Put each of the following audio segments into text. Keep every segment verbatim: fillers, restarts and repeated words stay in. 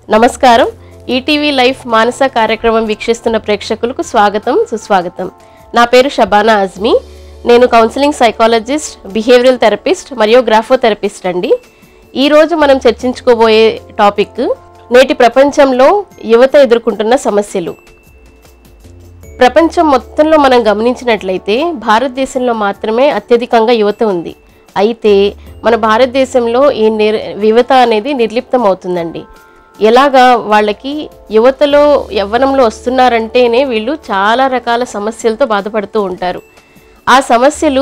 నమస్కారం. ETV life మానస కార్యక్రమం వీక్షిస్తున్న ప్రేక్షకులకు స్వాగతం, సుస్వాగతం. నా పేరు షబానా అజ్మీ. నేను కౌన్సిలింగ్ సైకాలజిస్ట్, బిహేవియరల్ థెరపిస్ట్ మరియు గ్రాఫోథెరపిస్ట్ అండి. ఈరోజు మనం చర్చించుకోబోయే టాపిక్ నేటి ప్రపంచంలో యువత ఎదుర్కొంటున్న సమస్యలు. ప్రపంచం మొత్తంలో మనం గమనించినట్లయితే భారతదేశంలో మాత్రమే అత్యధికంగా యువత ఉంది. అయితే మన భారతదేశంలో ఈ నిర్ యువత అనేది నిర్లిప్తం అవుతుందండి. ఎలాగా వాళ్ళకి యువతలో యవ్వనంలో వస్తున్నారంటేనే వీళ్ళు చాలా రకాల సమస్యలతో బాధపడుతూ ఉంటారు. ఆ సమస్యలు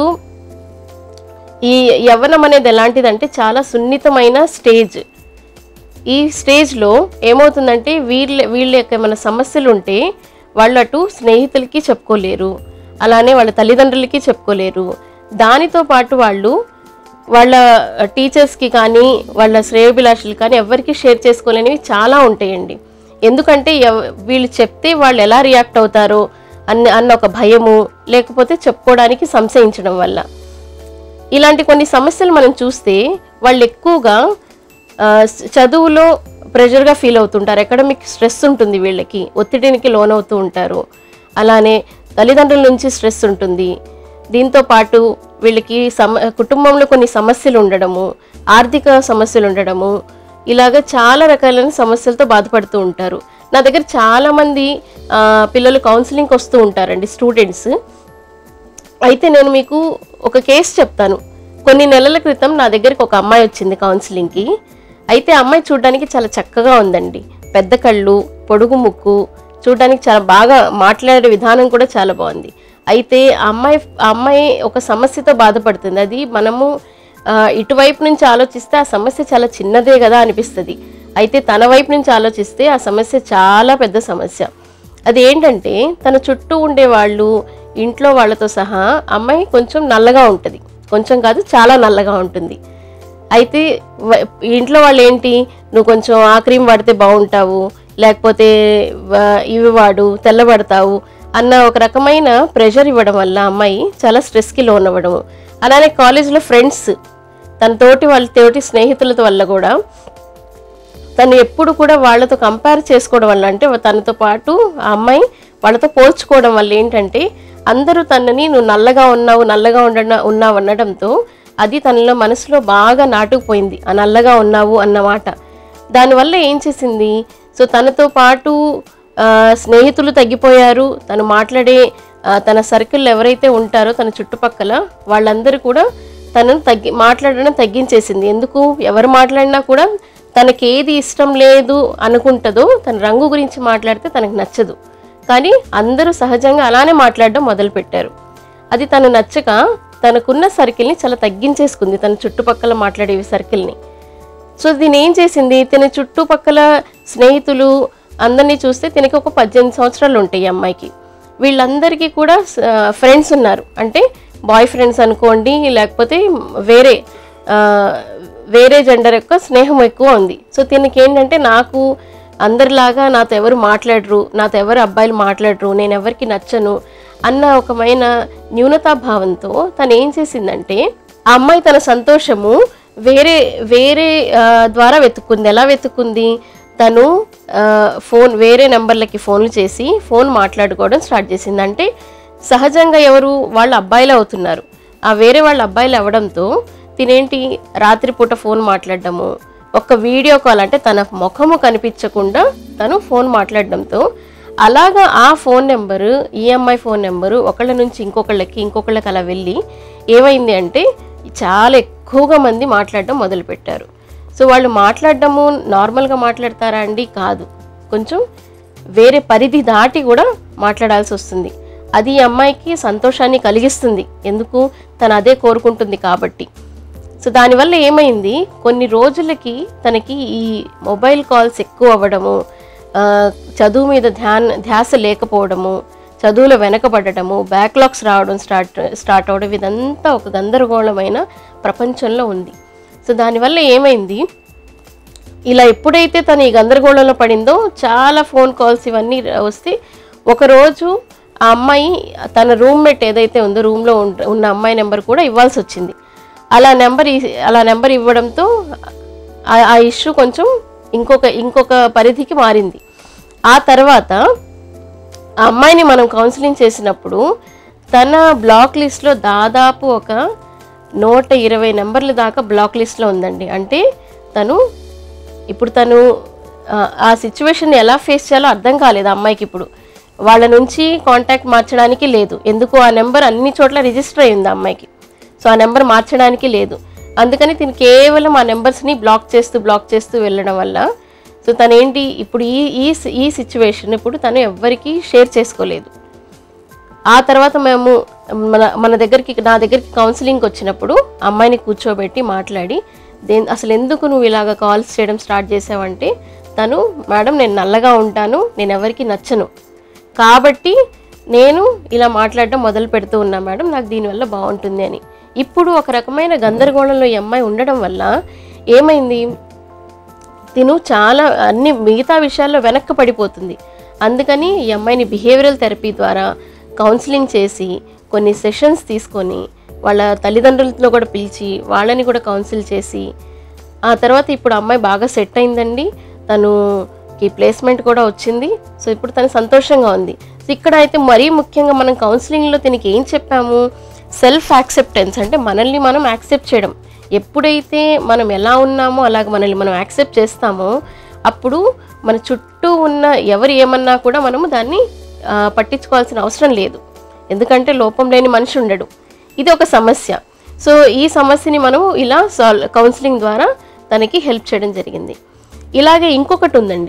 ఈ యవ్వనం అనేది ఎలాంటిదంటే చాలా సున్నితమైన స్టేజ్. ఈ స్టేజ్లో ఏమవుతుందంటే వీళ్ళ వీళ్ళ యొక్క ఏమైనా సమస్యలు ఉంటే వాళ్ళు అటు స్నేహితులకి చెప్పుకోలేరు, అలానే వాళ్ళ తల్లిదండ్రులకి చెప్పుకోలేరు. దానితో పాటు వాళ్ళు వాళ్ళ టీచర్స్కి కానీ వాళ్ళ శ్రేయోభిలాషులు కానీ ఎవరికి షేర్ చేసుకోలేనివి చాలా ఉంటాయండి. ఎందుకంటే వీళ్ళు చెప్తే వాళ్ళు ఎలా రియాక్ట్ అవుతారో అన్న అన్న ఒక భయము, లేకపోతే చెప్పుకోవడానికి సంశయించడం వల్ల ఇలాంటి కొన్ని సమస్యలు మనం చూస్తే వాళ్ళు ఎక్కువగా చదువులో ప్రెషర్గా ఫీల్ అవుతుంటారు. ఎకడమిక్ స్ట్రెస్ ఉంటుంది, వీళ్ళకి ఒత్తిడికి లోనవుతూ ఉంటారు. అలానే తల్లిదండ్రుల నుంచి స్ట్రెస్ ఉంటుంది. దీంతో పాటు వీళ్ళకి సమ కుటుంబంలో కొన్ని సమస్యలు ఉండడము, ఆర్థిక సమస్యలు ఉండడము, ఇలాగ చాలా రకాలైన సమస్యలతో బాధపడుతూ ఉంటారు. నా దగ్గర చాలామంది పిల్లలు కౌన్సిలింగ్కి వస్తూ ఉంటారండి, స్టూడెంట్స్. అయితే నేను మీకు ఒక కేసు చెప్తాను. కొన్ని నెలల క్రితం నా దగ్గరికి ఒక అమ్మాయి వచ్చింది కౌన్సిలింగ్కి. అయితే అమ్మాయి చూడడానికి చాలా చక్కగా ఉందండి. పెద్ద కళ్ళు, పొడుగు ముక్కు, చూడడానికి చాలా బాగా మాట్లాడే విధానం కూడా చాలా బాగుంది. అయితే ఆ అమ్మాయి ఆ అమ్మాయి ఒక సమస్యతో బాధపడుతుంది. అది మనము ఇటువైపు నుంచి ఆలోచిస్తే ఆ సమస్య చాలా చిన్నదే కదా అనిపిస్తుంది. అయితే తన వైపు నుంచి ఆలోచిస్తే ఆ సమస్య చాలా పెద్ద సమస్య. అది ఏంటంటే తన చుట్టూ ఉండే వాళ్ళు, ఇంట్లో వాళ్ళతో సహా అమ్మాయి కొంచెం నల్లగా ఉంటుంది. కొంచెం కాదు, చాలా నల్లగా ఉంటుంది. అయితే ఇంట్లో వాళ్ళు ఏంటి, నువ్వు కొంచెం ఆ క్రీమ్ వాడితే బాగుంటావు, లేకపోతే ఇవి వాడు తెల్లబడతావు అన్న ఒక రకమైన ప్రెషర్ ఇవ్వడం వల్ల అమ్మాయి చాలా స్ట్రెస్కి లోన్ అవ్వడము. అలానే కాలేజ్లో ఫ్రెండ్స్, తన తోటి వాళ్ళ తోటి స్నేహితులతో వల్ల కూడా తను ఎప్పుడు కూడా వాళ్ళతో కంపేర్ చేసుకోవడం వల్ల, అంటే తనతో పాటు ఆ అమ్మాయి వాళ్ళతో పోల్చుకోవడం వల్ల ఏంటంటే అందరూ తనని నువ్వు నల్లగా ఉన్నావు నల్లగా ఉండ ఉన్నావు అనడంతో అది తనలో మనసులో బాగా నాటుకుపోయింది, ఆ నల్లగా ఉన్నావు అన్నమాట. దానివల్ల ఏం చేసింది, సో తనతో పాటు స్నేహితులు తగ్గిపోయారు. తను మాట్లాడే తన సర్కిల్ ఎవరైతే ఉంటారో తన చుట్టుపక్కల వాళ్ళందరూ కూడా తనను తగ్గి మాట్లాడడం తగ్గించేసింది. ఎందుకు, ఎవరు మాట్లాడినా కూడా తనకి ఏది ఇష్టం లేదు అనుకుంటుందో, తన రంగు గురించి మాట్లాడితే తనకు నచ్చదు. కానీ అందరూ సహజంగా అలానే మాట్లాడడం మొదలుపెట్టారు. అది తను నచ్చక తనకున్న సర్కిల్ని చాలా తగ్గించేసుకుంది, తన చుట్టుపక్కల మాట్లాడే సర్కిల్ని. సో దీని ఏం చేసింది, తన చుట్టుపక్కల స్నేహితులు అందరినీ చూస్తే తినకి ఒక పద్దెనిమిది సంవత్సరాలు ఉంటాయి అమ్మాయికి. వీళ్ళందరికీ కూడా ఫ్రెండ్స్ ఉన్నారు, అంటే బాయ్ ఫ్రెండ్స్ అనుకోండి, లేకపోతే వేరే వేరే జెండర్ యొక్క స్నేహం ఎక్కువ ఉంది. సో తినకి ఏంటంటే నాకు అందరిలాగా నాతో ఎవరు మాట్లాడరు, నాతో ఎవరు అబ్బాయిలు మాట్లాడరు, నేను ఎవరికి నచ్చను అన్న ఒకమైన న్యూనతాభావంతో తను ఏం చేసిందంటే ఆ అమ్మాయి తన సంతోషము వేరే వేరే ద్వారా వెతుక్కుంది. ఎలా వెతుక్కుంది, తను ఫోన్ వేరే నెంబర్లకి ఫోన్లు చేసి ఫోన్ మాట్లాడుకోవడం స్టార్ట్ చేసింది. అంటే సహజంగా ఎవరు వాళ్ళ అబ్బాయిలు అవుతున్నారు. ఆ వేరే వాళ్ళ అబ్బాయిలు అవ్వడంతో తినేంటి రాత్రిపూట ఫోన్ మాట్లాడడము, ఒక వీడియో కాల్, అంటే తన ముఖము కనిపించకుండా తను ఫోన్ మాట్లాడడంతో అలాగా ఆ phone number, EMI phone number ఒకళ్ళ నుంచి ఇంకొకళ్ళకి ఇంకొకళ్ళకి అలా వెళ్ళి ఏమైంది అంటే చాలా ఎక్కువగా మంది మాట్లాడడం మొదలుపెట్టారు. సో వాళ్ళు మాట్లాడడము నార్మల్గా మాట్లాడతారా అండి, కాదు, కొంచెం వేరే పరిధి దాటి కూడా మాట్లాడాల్సి వస్తుంది. అది ఈ అమ్మాయికి సంతోషాన్ని కలిగిస్తుంది, ఎందుకు, తను అదే కోరుకుంటుంది కాబట్టి. సో దానివల్ల ఏమైంది, కొన్ని రోజులకి తనకి ఈ మొబైల్ కాల్స్ ఎక్కువ అవ్వడము, చదువు మీద ధ్యాన ధ్యాస లేకపోవడము, చదువులో వెనకబడటము, బ్యాక్లాగ్స్ రావడం స్టార్ట్ స్టార్ట్ అవడం, ఇదంతా ఒక గందరగోళమైన ప్రపంచంలో ఉంది. సో దానివల్ల ఏమైంది, ఇలా ఎప్పుడైతే తను ఈ గందరగోళంలో పడిందో చాలా ఫోన్ కాల్స్ ఇవన్నీ వస్తే ఒకరోజు ఆ అమ్మాయి తన రూమ్మేట్ ఏదైతే ఉందో రూమ్లో ఉన్న అమ్మాయి నెంబర్ కూడా ఇవ్వాల్సి వచ్చింది. అలా నెంబర్ అలా నెంబర్ ఇవ్వడంతో ఆ ఇష్యూ కొంచెం ఇంకొక ఇంకొక పరిధికి మారింది. ఆ తర్వాత ఆ అమ్మాయిని మనం కౌన్సిలింగ్ చేసినప్పుడు తన బ్లాక్ లిస్ట్లో దాదాపు ఒక నూట ఇరవై నెంబర్ల దాకా బ్లాక్ లిస్ట్లో ఉందండి. అంటే తను ఇప్పుడు తను ఆ సిచ్యువేషన్ ఎలా ఫేస్ చేయాలో అర్థం కాలేదు అమ్మాయికి. ఇప్పుడు వాళ్ళ నుంచి కాంటాక్ట్ మార్చడానికి లేదు, ఎందుకు ఆ నెంబర్ అన్ని చోట్ల రిజిస్టర్ అయ్యింది అమ్మాయికి. సో ఆ నెంబర్ మార్చడానికి లేదు. అందుకని తిని కేవలం ఆ నెంబర్స్ని బ్లాక్ చేస్తూ బ్లాక్ చేస్తూ వెళ్ళడం వల్ల సో తనేంటి ఇప్పుడు ఈ ఈ ఈ సిచ్యువేషన్ ఇప్పుడు తను ఎవ్వరికీ షేర్ చేసుకోలేదు. ఆ తర్వాత మేము మన మన దగ్గరికి నా దగ్గరికి కౌన్సిలింగ్కి వచ్చినప్పుడు అమ్మాయిని కూర్చోబెట్టి మాట్లాడి దే అసలు ఎందుకు నువ్వు ఇలాగ కాల్స్ చేయడం స్టార్ట్ చేసావంటే తను మేడం నేను నల్లగా ఉంటాను, నేను ఎవరికి నచ్చను, కాబట్టి నేను ఇలా మాట్లాడడం మొదలు పెడుతూ ఉన్నా మేడం, నాకు దీనివల్ల బాగుంటుంది అని. ఇప్పుడు ఒక రకమైన గందరగోళంలో ఈ అమ్మాయి ఉండడం వల్ల ఏమైంది, తిను చాలా అన్ని మిగతా విషయాల్లో వెనక్కి పడిపోతుంది. అందుకని ఈ అమ్మాయిని బిహేవియరల్ థెరపీ ద్వారా కౌన్సిలింగ్ చేసి కొన్ని సెషన్స్ తీసుకొని వాళ్ళ తల్లిదండ్రులతో కూడా పిలిచి వాళ్ళని కూడా కౌన్సిల్ చేసి ఆ తర్వాత ఇప్పుడు అమ్మాయి బాగా సెట్ అయిందండి. తనుకి ప్లేస్మెంట్ కూడా వచ్చింది. సో ఇప్పుడు తను సంతోషంగా ఉంది. సో ఇక్కడ అయితే మరీ ముఖ్యంగా మనం కౌన్సిలింగ్లో తినకి ఏం చెప్పాము, సెల్ఫ్ యాక్సెప్టెన్స్ అంటే మనల్ని మనం యాక్సెప్ట్ చేయడం. ఎప్పుడైతే మనం ఎలా ఉన్నామో అలాగ మనల్ని మనం యాక్సెప్ట్ చేస్తామో అప్పుడు మన చుట్టూ ఉన్న ఎవరు ఏమన్నా కూడా మనము దాన్ని పట్టించుకోవాల్సిన అవసరం లేదు, ఎందుకంటే లోపం లేని మనిషి ఉండడు. ఇది ఒక సమస్య. సో ఈ సమస్యని మనము ఇలా సాల్వ్ కౌన్సిలింగ్ ద్వారా తనకి హెల్ప్ చేయడం జరిగింది. ఇలాగే ఇంకొకటి ఉందండి,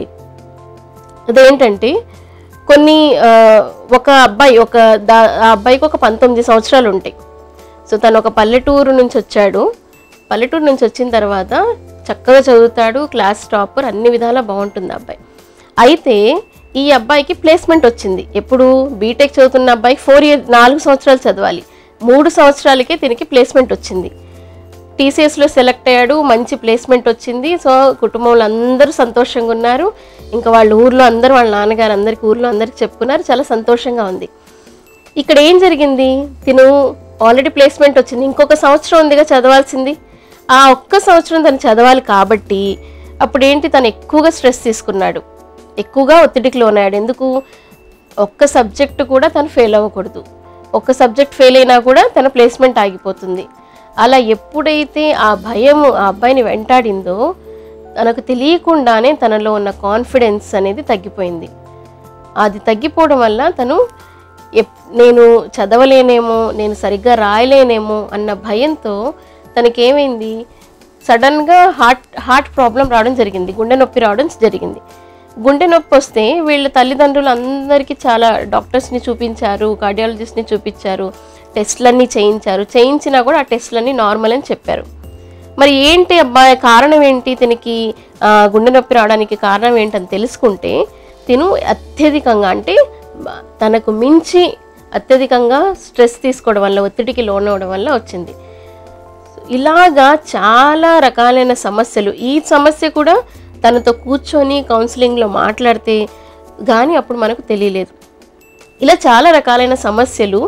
అదేంటంటే కొన్ని ఒక అబ్బాయి ఒక దా ఆ అబ్బాయికి ఒక పంతొమ్మిది సంవత్సరాలు ఉంటాయి. సో తను ఒక పల్లెటూరు నుంచి వచ్చాడు. పల్లెటూరు నుంచి వచ్చిన తర్వాత చక్కగా చదువుతాడు, క్లాస్ టాపర్, అన్ని విధాలా బాగుంటుంది అబ్బాయి. అయితే ఈ అబ్బాయికి ప్లేస్మెంట్ వచ్చింది. ఎప్పుడు బీటెక్ చదువుతున్న అబ్బాయికి ఫోర్ ఇయర్ నాలుగు సంవత్సరాలు చదవాలి, మూడు సంవత్సరాలకే దీనికి ప్లేస్మెంట్ వచ్చింది. టీసీఎస్లో సెలెక్ట్ అయ్యాడు, మంచి ప్లేస్మెంట్ వచ్చింది. సో కుటుంబంలో అందరూ సంతోషంగా ఉన్నారు. ఇంకా వాళ్ళ ఊర్లో అందరూ వాళ్ళ నాన్నగారు అందరికి ఊర్లో అందరికి చెప్పుకున్నారు, చాలా సంతోషంగా ఉంది. ఇక్కడ ఏం జరిగింది, తిను ఆల్రెడీ ప్లేస్మెంట్ వచ్చింది, ఇంకొక సంవత్సరం ఉందిగా చదవాల్సింది. ఆ ఒక్క సంవత్సరం తను చదవాలి కాబట్టి అప్పుడు ఏంటి తను ఎక్కువగా స్ట్రెస్ తీసుకున్నాడు, ఎక్కువగా ఒత్తిడికి లోనయ్యాడు. ఎందుకు, ఒక్క సబ్జెక్టు కూడా తను ఫెయిల్ అవ్వకూడదు, ఒక్క సబ్జెక్ట్ ఫెయిల్ అయినా కూడా తన ప్లేస్మెంట్ ఆగిపోతుంది. అలా ఎప్పుడైతే ఆ భయం ఆ అబ్బాయిని వెంటాడిందో తనకు తెలియకుండానే తనలో ఉన్న కాన్ఫిడెన్స్ అనేది తగ్గిపోయింది. అది తగ్గిపోవడం వల్ల తను నేను చదవలేనేమో, నేను సరిగ్గా రాయలేనేమో అన్న భయంతో తనకేమైంది, సడన్గా హార్ట్ హార్ట్ ప్రాబ్లం రావడం జరిగింది, గుండె నొప్పి రావడం జరిగింది. గుండె నొప్పి వస్తే వీళ్ళ తల్లిదండ్రులు అందరికీ చాలా డాక్టర్స్ని చూపించారు, కార్డియాలజిస్ట్ని చూపించారు, టెస్ట్లన్నీ చేయించారు. చేయించినా కూడా ఆ టెస్ట్లన్నీ నార్మల్ అని చెప్పారు. మరి ఏంటి అబ్బాయి కారణం ఏంటి, తినికి గుండె నొప్పి రావడానికి కారణం ఏంటని తెలుసుకుంటే తిను అత్యధికంగా అంటే తనకు మించి అత్యధికంగా స్ట్రెస్ తీసుకోవడం వల్ల, ఒత్తిడికి లోనవడం వల్ల వచ్చింది. ఇలాగా చాలా రకాలైన సమస్యలు. ఈ సమస్య కూడా తనతో కూర్చొని కౌన్సిలింగ్లో మాట్లాడితే కానీ అప్పుడు మనకు తెలియలేదు. ఇలా చాలా రకాలైన సమస్యలు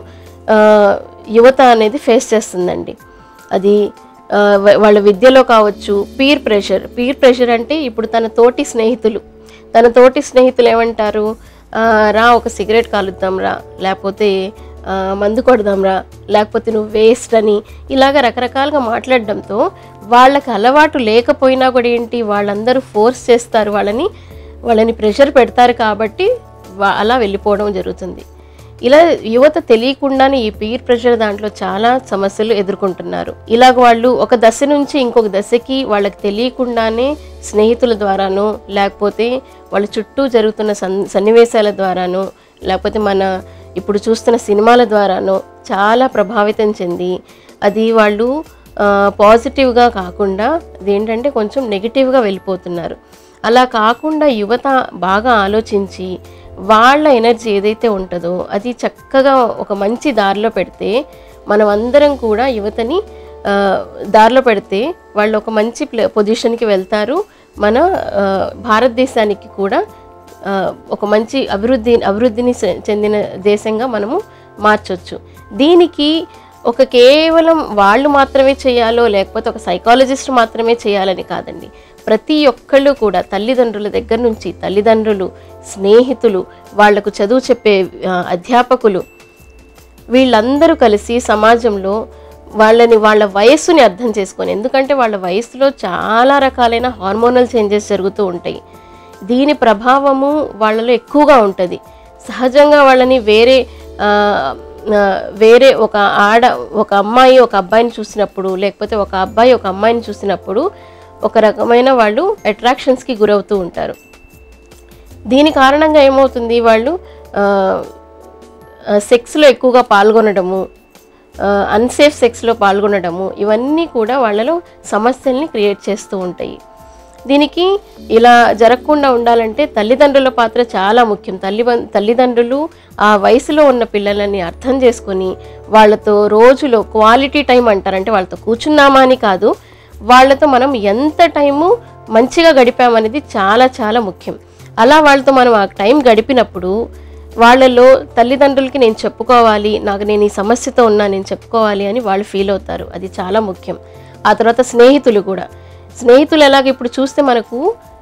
యువత అనేది ఫేస్ చేస్తుందండి. అది వాళ్ళ విద్యలో కావచ్చు, పీర్ ప్రెషర్. పీర్ ప్రెషర్ అంటే ఇప్పుడు తన తోటి స్నేహితులు తన తోటి స్నేహితులు ఏమంటారు, రా ఒక సిగరెట్ కాలుద్దాం రా, లేకపోతే మందు కొడదాం రా, లేకపోతే నువ్వు వేస్ట్ అని ఇలాగ రకరకాలుగా మాట్లాడడంతో వాళ్ళకి అలవాటు లేకపోయినా కూడా ఏంటి వాళ్ళందరూ ఫోర్స్ చేస్తారు, వాళ్ళని వాళ్ళని ప్రెషర్ పెడతారు, కాబట్టి అలా వెళ్ళిపోవడం జరుగుతుంది. ఇలా యువత తెలియకుండానే ఈ పీర్ ప్రెషర్ దాంట్లో చాలా సమస్యలు ఎదుర్కొంటున్నారు. ఇలాగ వాళ్ళు ఒక దశ నుంచి ఇంకొక దశకి వాళ్ళకి తెలియకుండానే స్నేహితుల ద్వారానో, లేకపోతే వాళ్ళ చుట్టూ జరుగుతున్న సన్నివేశాల ద్వారానో, లేకపోతే మన ఇప్పుడు చూస్తున్న సినిమాల ద్వారానో చాలా ప్రభావితం చెంది అది వాళ్ళు పాజిటివ్గా కాకుండా అదేంటంటే కొంచెం నెగిటివ్గా వెళ్ళిపోతున్నారు. అలా కాకుండా యువత బాగా ఆలోచించి వాళ్ళ ఎనర్జీ ఏదైతే ఉంటుందో అది చక్కగా ఒక మంచి దారిలో పెడితే, మనం అందరం కూడా యువతని దారిలో పెడితే వాళ్ళు ఒక మంచి పొజిషన్కి వెళ్తారు. మన భారతదేశానికి కూడా ఒక మంచి అభివృద్ధి అభివృద్ధిని చెందిన దేశంగా మనము మార్చవచ్చు. దీనికి ఒక కేవలం వాళ్ళు మాత్రమే చేయాలో లేకపోతే ఒక సైకాలజిస్ట్ మాత్రమే చేయాలని కాదండి, ప్రతి ఒక్కళ్ళు కూడా తల్లిదండ్రుల దగ్గర నుంచి తల్లిదండ్రులు, స్నేహితులు, వాళ్లకు చదువు చెప్పే అధ్యాపకులు వీళ్ళందరూ కలిసి సమాజంలో వాళ్ళని వాళ్ళ వయస్సుని అర్థం చేసుకొని, ఎందుకంటే వాళ్ళ వయసులో చాలా రకాలైన హార్మోనల్ చేంజెస్ జరుగుతూ ఉంటాయి. దీని ప్రభావము వాళ్ళలో ఎక్కువగా ఉంటుంది. సహజంగా వాళ్ళని వేరే వేరే ఒక ఆడ ఒక అమ్మాయి ఒక అబ్బాయిని చూసినప్పుడు, లేకపోతే ఒక అబ్బాయి ఒక అమ్మాయిని చూసినప్పుడు ఒక రకమైన వాళ్ళు అట్రాక్షన్స్కి గురవుతూ ఉంటారు. దీని కారణంగా ఏమవుతుంది, వాళ్ళు సెక్స్లో ఎక్కువగా పాల్గొనడము, అన్సేఫ్ సెక్స్లో పాల్గొనడము, ఇవన్నీ కూడా వాళ్ళలో సమస్యల్ని క్రియేట్ చేస్తూ ఉంటాయి. దీనికి ఇలా జరగకుండా ఉండాలంటే తల్లిదండ్రుల పాత్ర చాలా ముఖ్యం. తల్లి తల్లిదండ్రులు ఆ వయసులో ఉన్న పిల్లలని అర్థం చేసుకొని వాళ్ళతో రోజులో క్వాలిటీ టైం అంటారంటే వాళ్ళతో కూర్చున్నామా అని కాదు, వాళ్ళతో మనం ఎంత టైము మంచిగా గడిపామనేది చాలా చాలా ముఖ్యం. అలా వాళ్ళతో మనం ఆ టైం గడిపినప్పుడు వాళ్ళలో తల్లిదండ్రులకి నేను చెప్పుకోవాలి, నాకు నేను ఈ సమస్యతో ఉన్నా నేను చెప్పుకోవాలి అని వాళ్ళు ఫీల్ అవుతారు. అది చాలా ముఖ్యం. ఆ తర్వాత స్నేహితులు కూడా, స్నేహితులు ఎలాగ ఇప్పుడు చూస్తే మనకు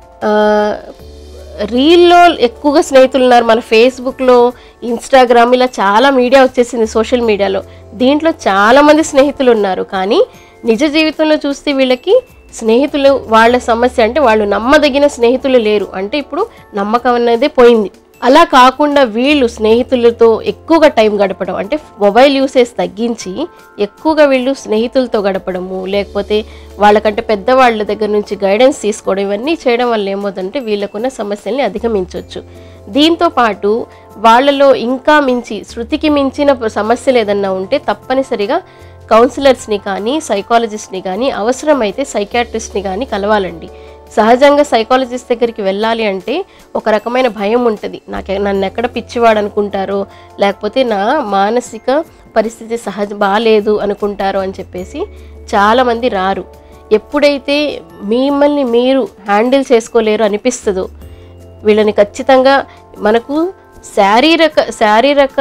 రీల్లో ఎక్కువగా స్నేహితులు ఉన్నారు. మన ఫేస్బుక్లో, ఇన్స్టాగ్రామ్ ఇలా చాలా మీడియా వచ్చేసింది, సోషల్ మీడియాలో. దీంట్లో చాలామంది స్నేహితులు ఉన్నారు. కానీ నిజ జీవితంలో చూస్తే వీళ్ళకి స్నేహితులు వాళ్ళ సమస్య అంటే వాళ్ళు నమ్మదగిన స్నేహితులు లేరు. అంటే ఇప్పుడు నమ్మకం అనేది పోయింది. అలా కాకుండా వీళ్ళు స్నేహితులతో ఎక్కువగా టైం గడపడం, అంటే మొబైల్ యూసేజ్ తగ్గించి ఎక్కువగా వీళ్ళు స్నేహితులతో గడపడము, లేకపోతే వాళ్ళకంటే పెద్దవాళ్ళ దగ్గర నుంచి గైడెన్స్ తీసుకోవడం, ఇవన్నీ చేయడం వల్ల ఏమవుతుందంటే వీళ్ళకున్న సమస్యల్ని అధిగమించవచ్చు. దీంతో పాటు వాళ్ళలో ఇంకా మించి శృతికి మించిన సమస్యలు ఏదన్నా ఉంటే తప్పనిసరిగా కౌన్సిలర్స్ని కానీ సైకాలజిస్ట్ని కానీ అవసరమైతే సైకాట్రిస్ట్ని కానీ కలవాలండి. సహజంగా సైకాలజిస్ట్ దగ్గరికి వెళ్ళాలి అంటే ఒక రకమైన భయం ఉంటుంది. నాకు నన్ను ఎక్కడ పిచ్చివాడు అనుకుంటారో, లేకపోతే నా మానసిక పరిస్థితి సహజ బాగాలేదు అనుకుంటారో అని చెప్పేసి చాలామంది రారు. ఎప్పుడైతే మిమ్మల్ని మీరు హ్యాండిల్ చేసుకోలేరు అనిపిస్తుందో వీళ్ళని ఖచ్చితంగా మనకు శారీరక శారీరక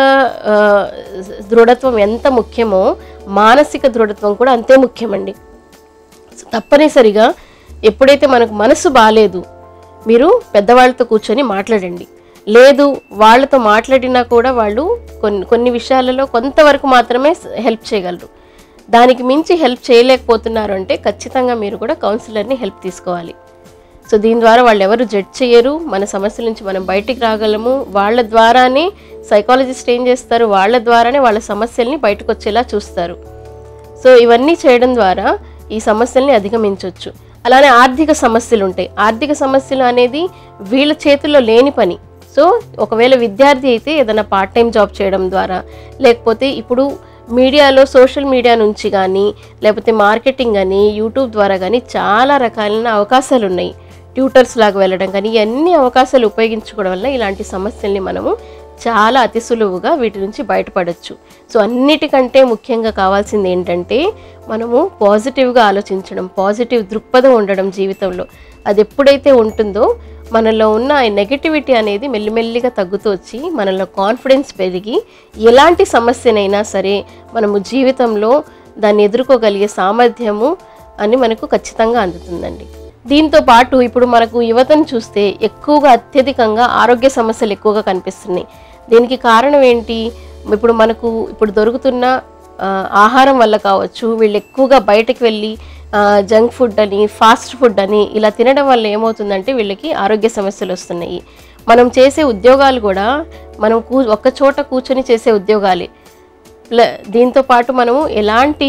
దృఢత్వం ఎంత ముఖ్యమో మానసిక దృఢత్వం కూడా అంతే ముఖ్యమండి. తప్పనిసరిగా ఎప్పుడైతే మనకు మనసు బాగాలేదు మీరు పెద్దవాళ్ళతో కూర్చొని మాట్లాడండి. లేదు వాళ్ళతో మాట్లాడినా కూడా వాళ్ళు కొన్ని కొన్ని విషయాలలో కొంతవరకు మాత్రమే హెల్ప్ చేయగలరు. దానికి మించి హెల్ప్ చేయలేకపోతున్నారు అంటే ఖచ్చితంగా మీరు కూడా కౌన్సిలర్ని హెల్ప్ తీసుకోవాలి. సో దీని ద్వారా వాళ్ళు ఎవరు జడ్జ్ చేయరు, మన సమస్యల నుంచి మనం బయటికి రాగలము. వాళ్ళ ద్వారానే సైకాలజిస్ట్ ఏం చేస్తారు, వాళ్ళ ద్వారానే వాళ్ళ సమస్యల్ని బయటకు వచ్చేలా చూస్తారు. సో ఇవన్నీ చేయడం ద్వారా ఈ సమస్యల్ని అధిగమించవచ్చు. అలానే ఆర్థిక సమస్యలు ఉంటాయి. ఆర్థిక సమస్యలు అనేది వీళ్ళ చేతుల్లో లేని పని. సో ఒకవేళ విద్యార్థి అయితే ఏదైనా పార్ట్ టైం జాబ్ చేయడం ద్వారా, లేకపోతే ఇప్పుడు మీడియాలో సోషల్ మీడియా నుంచి కానీ, లేకపోతే మార్కెటింగ్ అని యూట్యూబ్ ద్వారా కానీ చాలా రకాలైన అవకాశాలు ఉన్నాయి. ట్యూటర్స్ లాగా వెళ్ళడం కానీ ఇవన్నీ అవకాశాలు ఉపయోగించుకోవడం వల్ల ఇలాంటి సమస్యల్ని మనము చాలా అతి సులువుగా వీటి నుంచి బయటపడవచ్చు. సో అన్నిటికంటే ముఖ్యంగా కావాల్సింది ఏంటంటే మనము పాజిటివ్గా ఆలోచించడం, పాజిటివ్ దృక్పథం ఉండడం జీవితంలో. అది ఎప్పుడైతే ఉంటుందో మనలో ఉన్న ఈ నెగటివిటీ అనేది మెల్లిమెల్లిగా తగ్గుతూ వచ్చి మనలో కాన్ఫిడెన్స్ పెరిగి ఎలాంటి సమస్యనైనా సరే మనము జీవితంలో దాన్ని ఎదుర్కోగలిగే సామర్థ్యము అని మనకు ఖచ్చితంగా అందుతుందండి. దీంతో పాటు ఇప్పుడు మనకు యువతను చూస్తే ఎక్కువగా అత్యధికంగా ఆరోగ్య సమస్యలు ఎక్కువగా కనిపిస్తున్నాయి. దీనికి కారణం ఏంటి? ఇప్పుడు మనకు ఇప్పుడు దొరుకుతున్న ఆహారం వల్ల కావచ్చు. వీళ్ళు ఎక్కువగా బయటకు వెళ్ళి జంక్ ఫుడ్ అని, ఫాస్ట్ ఫుడ్ అని ఇలా తినడం వల్ల ఏమవుతుందంటే వీళ్ళకి ఆరోగ్య సమస్యలు వస్తున్నాయి. మనం చేసే ఉద్యోగాలు కూడా మనం కూ ఒక్క చోట కూర్చొని చేసే ఉద్యోగాలే. ప్ల దీంతో పాటు మనము ఎలాంటి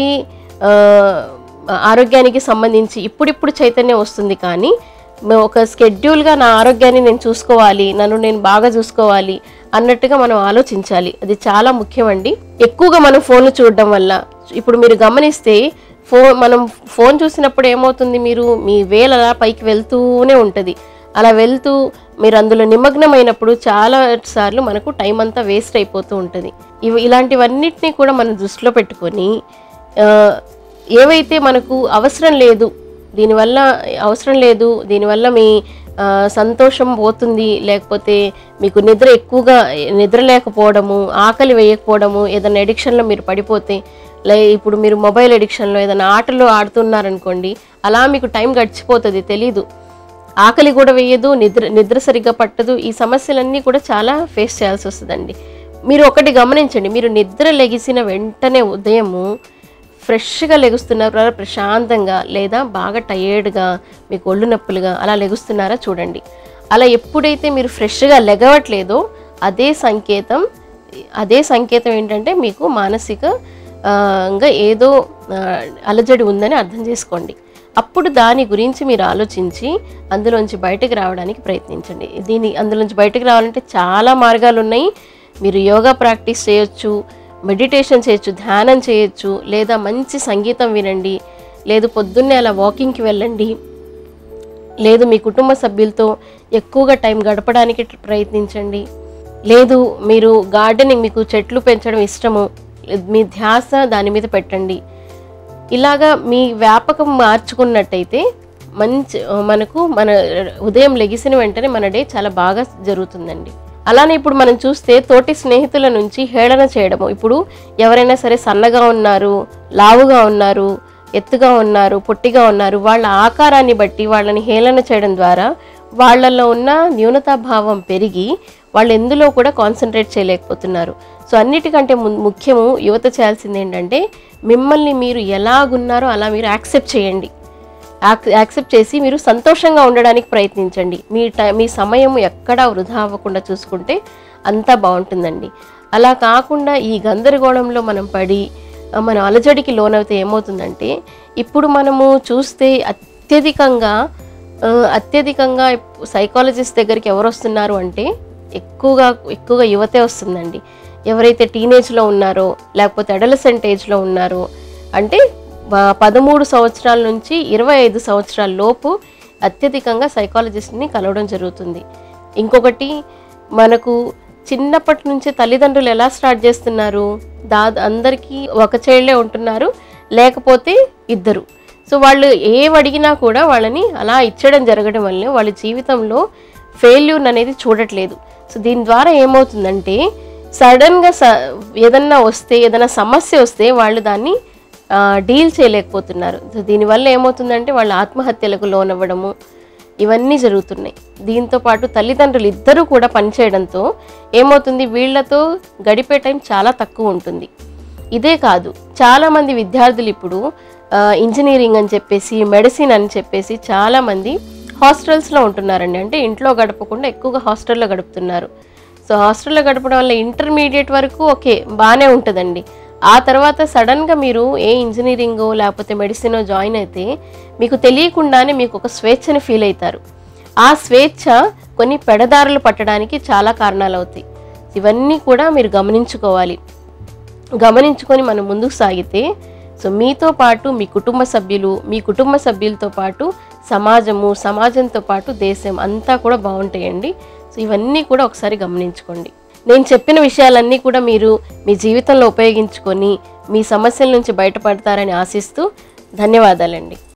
ఆరోగ్యానికి సంబంధించి ఇప్పుడిప్పుడు చైతన్యం వస్తుంది. కానీ ఒక స్కెడ్యూల్గా నా ఆరోగ్యాన్ని నేను చూసుకోవాలి, నన్ను నేను బాగా చూసుకోవాలి అన్నట్టుగా మనం ఆలోచించాలి. అది చాలా ముఖ్యమండి. ఎక్కువగా మనం ఫోన్లు చూడడం వల్ల ఇప్పుడు మీరు గమనిస్తే ఫోన్ మనం ఫోన్ చూసినప్పుడు ఏమవుతుంది, మీరు మీ వేల పైకి వెళ్తూనే ఉంటుంది. అలా వెళ్తూ మీరు అందులో నిమగ్నమైనప్పుడు చాలా సార్లు మనకు టైం అంతా వేస్ట్ అయిపోతూ ఉంటుంది. ఇవి ఇలాంటివన్నిటినీ కూడా మనం దృష్టిలో పెట్టుకొని ఏవైతే మనకు అవసరం లేదు, దీనివల్ల అవసరం లేదు, దీనివల్ల మీ సంతోషం పోతుంది, లేకపోతే మీకు నిద్ర ఎక్కువగా నిద్ర లేకపోవడము, ఆకలి వేయకపోవడము, ఏదైనా ఎడిక్షన్లో మీరు పడిపోతే, లై ఇప్పుడు మీరు మొబైల్ ఎడిక్షన్లో ఏదైనా ఆటలో ఆడుతున్నారనుకోండి, అలా మీకు టైం గడిచిపోతుంది తెలీదు. ఆకలి కూడా వేయదు, నిద్ర నిద్ర సరిగ్గా పట్టదు. ఈ సమస్యలన్నీ కూడా చాలా ఫేస్ చేయాల్సి వస్తుందండి. మీరు ఒకటి గమనించండి, మీరు నిద్ర లెగిసిన వెంటనే ఉదయము ఫ్రెష్గా లెగుస్తున్నారా ప్రశాంతంగా, లేదా బాగా టయర్డ్గా మీకు ఒళ్ళు నొప్పులుగా అలా లెగుస్తున్నారా చూడండి. అలా ఎప్పుడైతే మీరు ఫ్రెష్గా లెగవట్లేదో అదే సంకేతం అదే సంకేతం ఏంటంటే మీకు మానసిక ఇంకా ఏదో అలజడి ఉందని అర్థం చేసుకోండి. అప్పుడు దాని గురించి మీరు ఆలోచించి అందులోంచి బయటకు రావడానికి ప్రయత్నించండి. దీని అందులోంచి బయటకు రావాలంటే చాలా మార్గాలు ఉన్నాయి. మీరు యోగా ప్రాక్టీస్ చేయొచ్చు, మెడిటేషన్ చేయొచ్చు, ధ్యానం చేయొచ్చు, లేదా మంచి సంగీతం వినండి, లేదు పొద్దున్నే అలా వాకింగ్కి వెళ్ళండి, లేదు మీ కుటుంబ సభ్యులతో ఎక్కువగా టైం గడపడానికి ప్రయత్నించండి, లేదు మీరు గార్డెనింగ్, మీకు చెట్లు పెంచడం ఇష్టము, మీ ధ్యాస దాని మీద పెట్టండి. ఇలాగా మీ వ్యాపకం మార్చుకున్నట్టయితే మంచి మనకు మన ఉదయం లెగిసిన వెంటనే మన డే చాలా బాగా జరుగుతుందండి. అలానే ఇప్పుడు మనం చూస్తే తోటి స్నేహితుల నుంచి హేళన చేయడము. ఇప్పుడు ఎవరైనా సరే సన్నగా ఉన్నారు, లావుగా ఉన్నారు, ఎత్తుగా ఉన్నారు, పొట్టిగా ఉన్నారు, వాళ్ళ ఆకారాన్ని బట్టి వాళ్ళని హేళన చేయడం ద్వారా వాళ్ళల్లో ఉన్న న్యూనతాభావం పెరిగి వాళ్ళు ఎందులో కూడా కాన్సన్ట్రేట్ చేయలేకపోతున్నారు. సో అన్నిటికంటే ముఖ్యము యువత చేయాల్సింది ఏంటంటే మిమ్మల్ని మీరు ఎలాగున్నారో అలా మీరు యాక్సెప్ట్ చేయండి. యాక్సెప్ట్ చేసి మీరు సంతోషంగా ఉండడానికి ప్రయత్నించండి. మీ టై మీ సమయం ఎక్కడా వృధా అవ్వకుండా చూసుకుంటే అంతా బాగుంటుందండి. అలా కాకుండా ఈ గందరగోళంలో మనం పడి మన అలజడికి లోనవుతే ఏమవుతుందంటే, ఇప్పుడు మనము చూస్తే అత్యధికంగా అత్యధికంగా సైకాలజిస్ట్ దగ్గరికి ఎవరు వస్తున్నారు అంటే ఎక్కువగా ఎక్కువగా యువతే వస్తుందండి. ఎవరైతే టీనేజ్లో ఉన్నారో లేకపోతే అడలసెంట్ ఏజ్లో ఉన్నారో, అంటే పదమూడు సంవత్సరాల నుంచి ఇరవై ఐదు సంవత్సరాల లోపు అత్యధికంగా సైకాలజిస్ట్ని కలవడం జరుగుతుంది. ఇంకొకటి, మనకు చిన్నప్పటి నుంచే తల్లిదండ్రులు ఎలా స్టార్ట్ చేస్తున్నారు, దా అందరికీ ఒక చైల్డే ఉంటున్నారు, లేకపోతే ఇద్దరు. సో వాళ్ళు ఏం అడిగినా కూడా వాళ్ళని అలా ఇచ్చడం జరగడం వల్ల వాళ్ళ జీవితంలో ఫెయిల్యూర్ అనేది చూడట్లేదు. సో దీని ద్వారా ఏమవుతుందంటే సడన్గా స ఏదన్నా వస్తే ఏదైనా సమస్య వస్తే వాళ్ళు దాన్ని డీల్ చేయలేకపోతున్నారు. సో దీనివల్ల ఏమవుతుందంటే వాళ్ళ ఆత్మహత్యలకు లోనవ్వడము ఇవన్నీ జరుగుతున్నాయి. దీంతో పాటు తల్లిదండ్రులు ఇద్దరూ కూడా పనిచేయడంతో ఏమవుతుంది, వీళ్లతో గడిపే టైం చాలా తక్కువ ఉంటుంది. ఇదే కాదు, చాలామంది విద్యార్థులు ఇప్పుడు ఇంజనీరింగ్ అని చెప్పేసి, మెడిసిన్ అని చెప్పేసి చాలామంది హాస్టల్స్లో ఉంటున్నారండి. అంటే ఇంట్లో గడపకుండా ఎక్కువగా హాస్టల్లో గడుపుతున్నారు. సో హాస్టల్లో గడపడం వల్ల ఇంటర్మీడియట్ వరకు ఓకే బాగానే ఉంటుందండి. ఆ తర్వాత సడన్గా మీరు ఏ ఇంజనీరింగో లేకపోతే మెడిసినో జాయిన్ అయితే మీకు తెలియకుండానే మీకు ఒక స్వేచ్ఛని ఫీల్ అవుతారు. ఆ స్వేచ్ఛ కొన్ని పెడదారులు పట్టడానికి చాలా కారణాలు అవుతాయి. ఇవన్నీ కూడా మీరు గమనించుకోవాలి. గమనించుకొని మనం ముందుకు సాగితే సో మీతో పాటు మీ కుటుంబ సభ్యులు, మీ కుటుంబ సభ్యులతో పాటు సమాజము, సమాజంతో పాటు దేశం అంతా కూడా బాగుంటాయండి. సో ఇవన్నీ కూడా ఒకసారి గమనించుకోండి. నేను చెప్పిన విషయాలన్నీ కూడా మీరు మీ జీవితంలో ఉపయోగించుకొని మీ సమస్యల నుంచి బయటపడతారని ఆశిస్తూ ధన్యవాదాలండి.